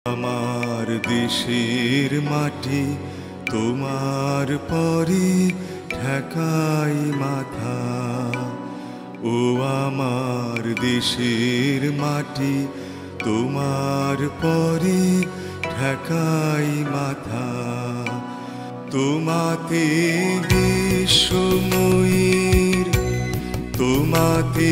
আমার দেশের মাটি তোমার পরে ঠেকাই মাথা। ও আমার দেশের মাটি তোমার পরে ঠেকাই মাথা। তোমাতে বিশ্বময়ীর, তোমাতে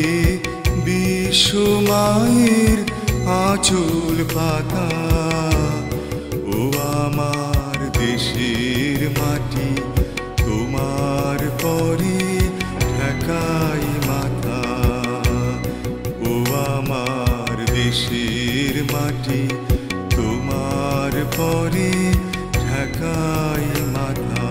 বিশ্বমায়ের আঁচল পাতা। ও আমার দেশের মাটি তোমার পরে ঠেকাই মাথা। ও আমার দেশের মাটি তোমার পরে ঠেকাই মাথা।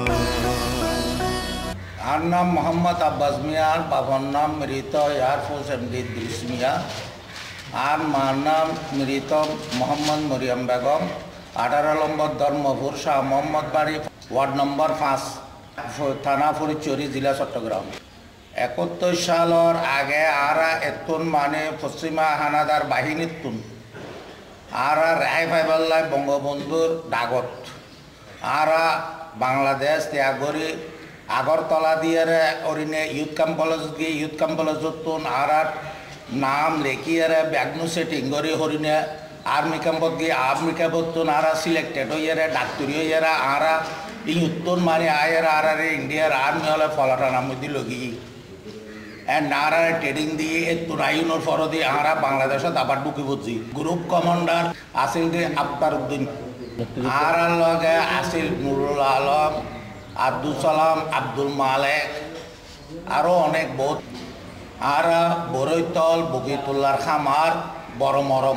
আর নাম মোহাম্মদ আব্বাস মিয়া, বাবার নাম মৃত এয়ারফোর্স এমডি ইদ্রিস মিয়া। আর মার নাম মৃত মোহাম্মদ মরিয়ম বেগম। 18 নম্বর ধর্মপুর শাহ মোহাম্মদ বাড়ি, ওয়ার্ড নম্বর 5, থানা ফরিদচুরি, জেলা চট্টগ্রাম। 71 সালের আগে আরা এতুন মানে পশ্চিমা হানাদার বাহিনীর তুন আরা রায় ফাইবাল্লায় বঙ্গবন্ধুর ডাগত আরা বাংলাদেশ ত্যাগ করি আগরতলা দিয়ে অরিনে ইউথ ক্যাম্প কলেজ গিয়ে ইউথ ক্যাম্প কলেজত তুন আরার নাম লেখিয়ে ব্যাগনু সেটিং করি হরিণে আর্মি ক্যাম্পত গিয়ে আর্মি ক্যাম্পত তুন আরা সিলেক্টেড হইয়ে ডাক্তারি হইয়ে আরা ইউথন মানে আয়ের আরে ইন্ডিয়ার আর্মি হলে ফলাটানার মধ্যে লগি নারা ট্রেডিং দিয়ে তুরাইনোর ফর দিয়ে আরা বাংলাদেশত আবার ঢুকি বুঝছি। গ্রুপ কমান্ডার আসিল দিয়ে আফতার উদ্দিন, আর লগে আসিল নুরুল আলম, আব্দুল সালাম, আব্দুল মালেক, আরও অনেক বহুত। আর বরৈতল বগিতুল্লার খামার বড় মরম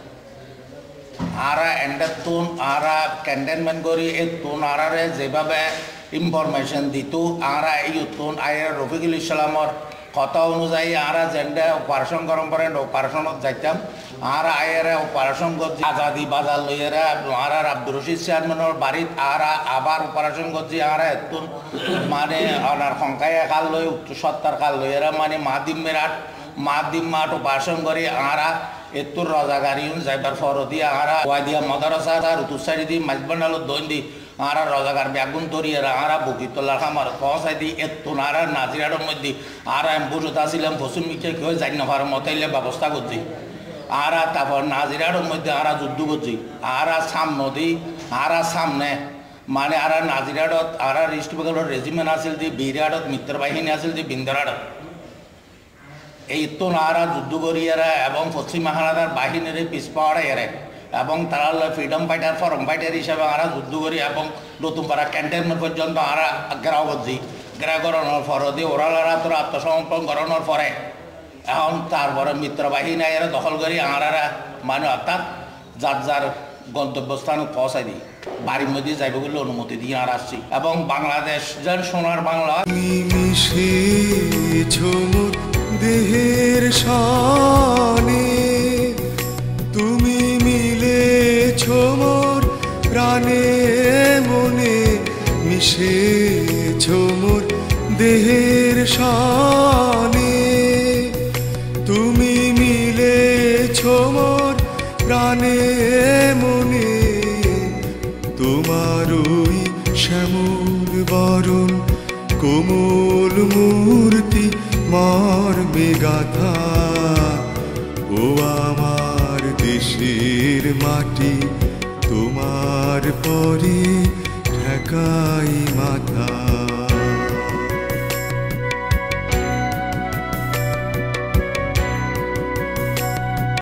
আরা এন্ডের তুন আরা ক্যান্টনমেন্ট করি এ তুন আরারে যেভাবে ইনফরমেশন দিত আরা এই তুন আয়ের রফিকুল ইসলামর কথা অনুযায়ী আরা যেটা অপারেশন গরম করেন অপারেশনত যাইতাম। আর আয়ের অপারেশন করছি আজাদি বাজার লইয়েরা আর আব্দুর রশিদ চেয়ারম্যানের বাড়িত আর আবার অপারেশন করছি আর এতুন মানে ওনার সংখ্যায় কাল লই 70 কাল লইয়েরা মানে মাদিম মাঠ অপারেশন করি আর এতুর রজাগারি যাইবার ফর দিয়ে আর ওয়াদিয়া মদারসা আর উতুসারি দি মাইজবান্ডাল দৈন দি আর রজাগার ব্যাগুন তরিয়ারা আর বকিতলার খামার পৌঁছাই দি এতুন আর নাজিরার মধ্যে আর আমি বুঝতে আসছিলাম পশ্চিম মিটে কেউ যাই না ভার মতাইলে ব্যবস্থা করছি। আর তারপর নাজিরার মধ্যে আর যুদ্ধ করছি আর সামনে দি আর সামনে মানে আর নাজিরাডত আর ইস্ট বেঙ্গলের রেজিমেন্ট আসিল দি বিরাটত মিত্র বাহিনী আসিল দি বিন্দারাডত এই তো নারা যুদ্ধ করিয়ারা এবং পশ্চিম হানাদার বাহিনীর পিছপাড়া এরে এবং তারা ফ্রিডম ফাইটার ফরম ফাইটার হিসাবে আরা যুদ্ধ করি এবং নতুনপাড়া ক্যান্টনমেন্ট পর্যন্ত আরা গ্রাহ করছি। গ্রাহ করানোর পর দিয়ে ওরালারা তোরা আত্মসমর্পণ করানোর পরে এখন তারপরে মিত্র বাহিনী এরা দখল করি আরারা মানে অর্থাৎ যার যার গন্তব্যস্থানে পৌঁছাই দিই বাড়ির মধ্যে যাইব বলে অনুমতি দিয়ে আর আসছি। এবং বাংলাদেশ যেন সোনার বাংলা দেহের শানে তুমি মিলেছ মোর প্রাণে মনে, মিশেছ মোর দেহের শানে তুমি মিলেছ মোর প্রাণে মনে। তোমারই শ্যামল বরণ কোমল মূর্তি মর্মে গাথা। ও আমার দেশের মাটি তোমার পরে ঠেকাই মাথা।